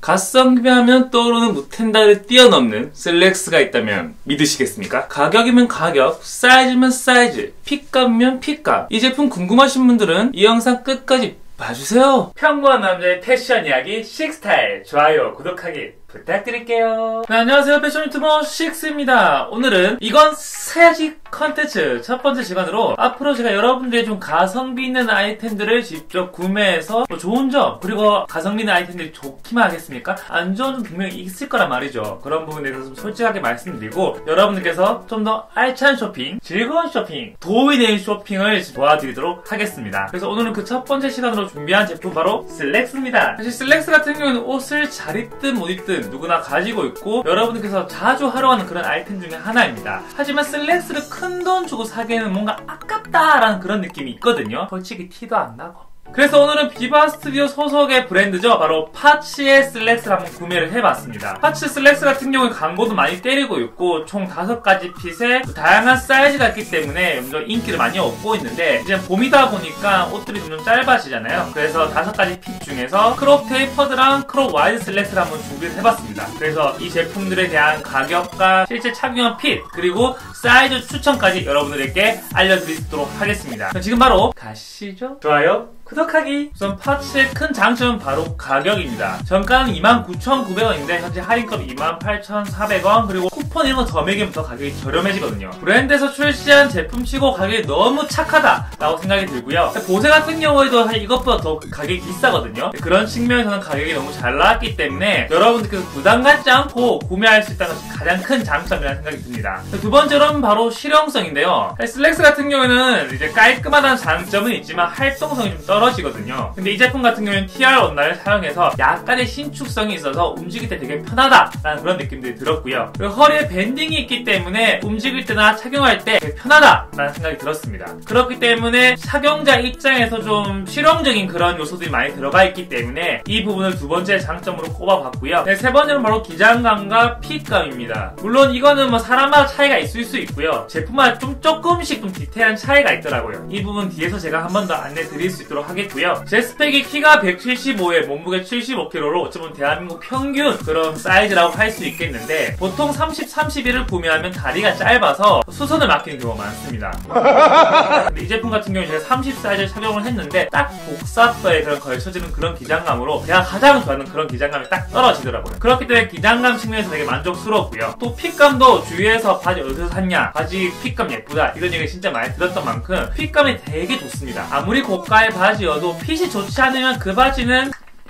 가성비하면 떠오르는 무텐다를 뛰어넘는 슬랙스가 있다면 믿으시겠습니까? 가격이면 가격, 사이즈면 사이즈, 핏감이면 핏감. 이 제품 궁금하신 분들은 이 영상 끝까지 봐주세요. 평범한 남자의 패션 이야기 식스타일, 좋아요, 구독하기 부탁드릴게요. 네, 안녕하세요. 패션 유튜버 식스입니다. 오늘은 이건 사야지 컨텐츠 첫 번째 시간으로 앞으로 제가 여러분들의 좀 가성비 있는 아이템들을 직접 구매해서 좋은 점, 그리고 가성비 있는 아이템들이 좋기만 하겠습니까? 안 좋은 점 분명히 있을 거란 말이죠. 그런 부분에 대해서 좀 솔직하게 말씀드리고 여러분들께서 좀 더 알찬 쇼핑, 즐거운 쇼핑, 도움이 되는 쇼핑을 도와드리도록 하겠습니다. 그래서 오늘은 그 첫 번째 시간으로 준비한 제품 바로 슬랙스입니다. 사실 슬랙스 같은 경우는 옷을 잘 입든 못 입든 누구나 가지고 있고 여러분들께서 자주 활용하는 그런 아이템 중에 하나입니다. 하지만 슬랙스를 큰 돈 주고 사기에는 뭔가 아깝다라는 그런 느낌이 있거든요. 솔직히 티도 안 나고. 그래서 오늘은 비바 스튜디오 소속의 브랜드죠. 바로 파츠의 슬랙스를 한번 구매를 해봤습니다. 파츠 슬랙스 같은 경우는 광고도 많이 때리고 있고 총 5가지 핏에 다양한 사이즈가 있기 때문에 좀 인기를 많이 얻고 있는데 이제 봄이다 보니까 옷들이 좀 짧아지잖아요. 그래서 5가지 핏 중에서 크롭 테이퍼드랑 크롭 와이드 슬랙스를 한번 준비를 해봤습니다. 그래서 이 제품들에 대한 가격과 실제 착용한 핏 그리고 사이즈 추천까지 여러분들에게 알려드리도록 하겠습니다. 그럼 지금 바로 가시죠. 좋아요, 구독하기. 우선 파츠의 큰 장점은 바로 가격입니다. 정가는 29,900원인데 현재 할인가로 28,400원, 그리고 쿠폰 이런 거 더 매기면 더 가격이 저렴해지거든요. 브랜드에서 출시한 제품치고 가격이 너무 착하다라고 생각이 들고요. 보세 같은 경우에도 사실 이것보다 더 가격이 비싸거든요. 그런 측면에서는 가격이 너무 잘 나왔기 때문에 여러분들께서 부담 갖지 않고 구매할 수 있다는 것이 가장 큰 장점이라는 생각이 듭니다. 두 번째로는 바로 실용성인데요. 슬랙스 같은 경우에는 이제 깔끔하다는 장점은 있지만 활동성이 좀 떨어지거든요. 근데 이 제품 같은 경우는 TR 원단을 사용해서 약간의 신축성이 있어서 움직일 때 되게 편하다라는 그런 느낌들이 들었고요. 그리고 허리에 밴딩이 있기 때문에 움직일 때나 착용할 때 되게 편하다라는 생각이 들었습니다. 그렇기 때문에 착용자 입장에서 좀 실용적인 그런 요소들이 많이 들어가 있기 때문에 이 부분을 두 번째 장점으로 꼽아봤고요. 네, 세 번째는 바로 기장감과 핏감입니다. 물론 이거는 뭐 사람마다 차이가 있을 수 있고요. 제품마다 조금씩 좀 디테일한 차이가 있더라고요. 이 부분 뒤에서 제가 한 번 더 안내 드릴 수 있도록 하겠고요. 제 스펙이 키가 175에 몸무게 75kg로 어쩌면 대한민국 평균 그런 사이즈라고 할 수 있겠는데 보통 30, 31을 구매하면 다리가 짧아서 수선을 맡기는 경우가 많습니다. 근데 이 제품 같은 경우는 제가 30 사이즈를 착용을 했는데 딱 복사뼈에 그런 걸쳐지는 그런 기장감으로 제가 가장 좋아하는 그런 기장감이 딱 떨어지더라고요. 그렇기 때문에 기장감 측면에서 되게 만족스럽고요. 또 핏감도 주위에서 바지 어디서 샀냐, 바지 핏감 예쁘다 이런 얘기 진짜 많이 들었던 만큼 핏감이 되게 좋습니다. 아무리 고가의 바지여도 핏이 좋지 않으면 그 바지는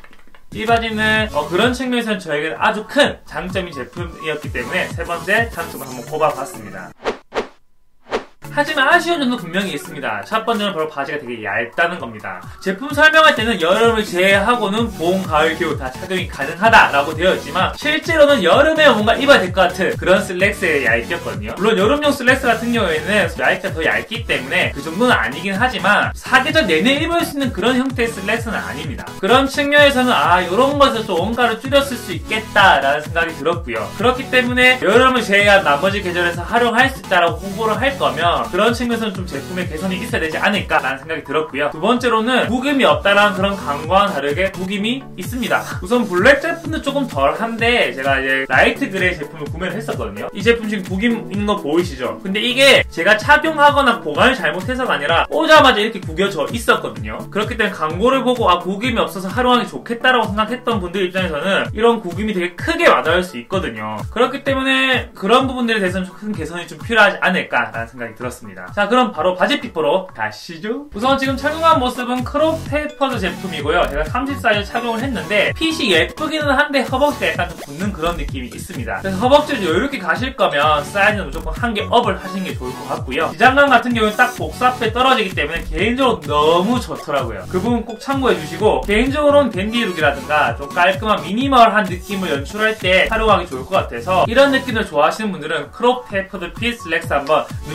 그런 측면에서는 저에게는 아주 큰 장점인 제품이었기 때문에 세 번째 장점을 한번 꼽아봤습니다. 하지만 아쉬운 점도 분명히 있습니다. 첫 번째는 바로 바지가 되게 얇다는 겁니다. 제품 설명할 때는 여름을 제외하고는 봄, 가을, 겨울 다 착용이 가능하다라고 되어 있지만 실제로는 여름에 뭔가 입어야 될 것 같은 그런 슬랙스의 얇기였거든요. 물론 여름용 슬랙스 같은 경우에는 얇기가 더 얇기 때문에 그 정도는 아니긴 하지만 사계절 내내 입을 수 있는 그런 형태의 슬랙스는 아닙니다. 그런 측면에서는 이런 것에서 좀 원가를 줄였을 수 있겠다라는 생각이 들었고요. 그렇기 때문에 여름을 제외한 나머지 계절에서 활용할 수 있다라고 홍보를 할 거면 그런 측면에서는 좀 제품의 개선이 있어야 되지 않을까라는 생각이 들었고요. 두 번째로는 구김이 없다라는 그런 광고와는 다르게 구김이 있습니다. 우선 블랙 제품도 조금 덜한데 제가 이제 라이트 그레이 제품을 구매를 했었거든요. 이 제품 지금 구김 있는 거 보이시죠? 근데 이게 제가 착용하거나 보관을 잘못해서가 아니라 오자마자 이렇게 구겨져 있었거든요. 그렇기 때문에 광고를 보고 구김이 없어서 활용하기 좋겠다라고 생각했던 분들 입장에서는 이런 구김이 되게 크게 와닿을 수 있거든요. 그렇기 때문에 그런 부분들에 대해서는 큰 개선이 좀 필요하지 않을까라는 생각이 들었습니다. 자, 그럼 바로 바지 핏 보러 가시죠. 우선 지금 착용한 모습은 크롭 테이퍼드 제품이고요. 제가 30 사이즈 착용을 했는데 핏이 예쁘기는 한데 허벅지가 약간 좀 붙는 그런 느낌이 있습니다. 그래서 허벅지를 이렇게 가실 거면 사이즈는 무조건 한 개 업을 하시는 게 좋을 것 같고요. 기장감 같은 경우는 딱 복사뼈에 떨어지기 때문에 개인적으로 너무 좋더라고요. 그 부분 꼭 참고해 주시고 개인적으로는 댄디룩이라든가 좀 깔끔한 미니멀한 느낌을 연출할 때 활용하기 좋을 것 같아서 이런 느낌을 좋아하시는 분들은 크롭 테이퍼드 핏 슬랙스 한번 눈여겨봐주시면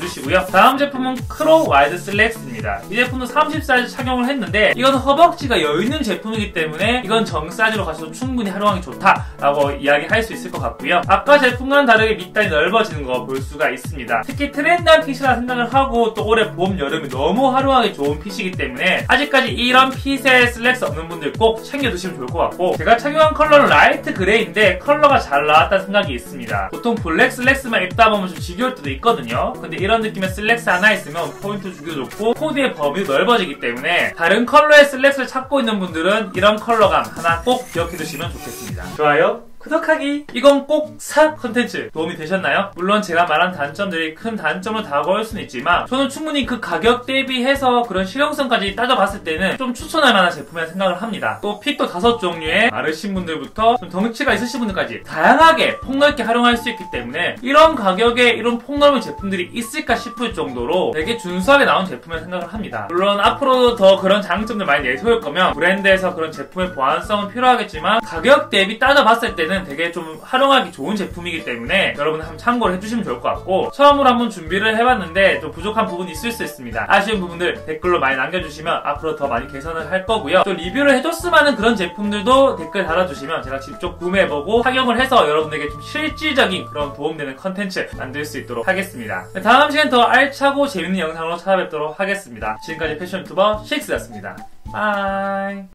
해주시고요. 다음 제품은 크로 와이드 슬랙스입니다. 이 제품도 30 사이즈 착용을 했는데 이건 허벅지가 여유있는 제품이기 때문에 이건 정 사이즈로 가셔도 충분히 활용하기 좋다라고 이야기할 수 있을 것 같고요. 아까 제품과는 다르게 밑단이 넓어지는 거 볼 수가 있습니다. 특히 트렌드한 핏이라 생각을 하고 또 올해 봄, 여름에 너무 활용하기 좋은 핏이기 때문에 아직까지 이런 핏의 슬랙스 없는 분들 꼭 챙겨두시면 좋을 것 같고, 제가 착용한 컬러는 라이트 그레이인데 컬러가 잘 나왔다는 생각이 있습니다. 보통 블랙 슬랙스만 입다 보면 좀 지겨울 때도 있거든요. 근데 이런 느낌의 슬랙스 하나 있으면 포인트 주기도 좋고 코디의 범위도 넓어지기 때문에 다른 컬러의 슬랙스를 찾고 있는 분들은 이런 컬러감 하나 꼭 기억해두시면 좋겠습니다. 좋아요, 구독하기. 이건 꼭 사 컨텐츠 도움이 되셨나요? 물론 제가 말한 단점들이 큰 단점으로 다가올 수는 있지만 저는 충분히 그 가격 대비해서 그런 실용성까지 따져봤을 때는 좀 추천할 만한 제품이라 생각을 합니다. 또 핏도 5종류의 마르신 분들부터 좀 덩치가 있으신 분들까지 다양하게 폭넓게 활용할 수 있기 때문에 이런 가격에 이런 폭넓은 제품들이 있을까 싶을 정도로 되게 준수하게 나온 제품이라 생각을 합니다. 물론 앞으로도 더 그런 장점들 많이 내세울 거면 브랜드에서 그런 제품의 보완성은 필요하겠지만 가격 대비 따져봤을 때는 되게 좀 활용하기 좋은 제품이기 때문에 여러분 한번 참고를 해주시면 좋을 것 같고, 처음으로 한번 준비를 해봤는데 좀 부족한 부분이 있을 수 있습니다. 아쉬운 부분들 댓글로 많이 남겨주시면 앞으로 더 많이 개선을 할 거고요. 또 리뷰를 해줬으면 하는 그런 제품들도 댓글 달아주시면 제가 직접 구매해보고 착용을 해서 여러분에게 좀 실질적인 그런 도움되는 컨텐츠 만들 수 있도록 하겠습니다. 다음 시간 더 알차고 재밌는 영상으로 찾아뵙도록 하겠습니다. 지금까지 패션 유튜버 식스였습니다. 바이.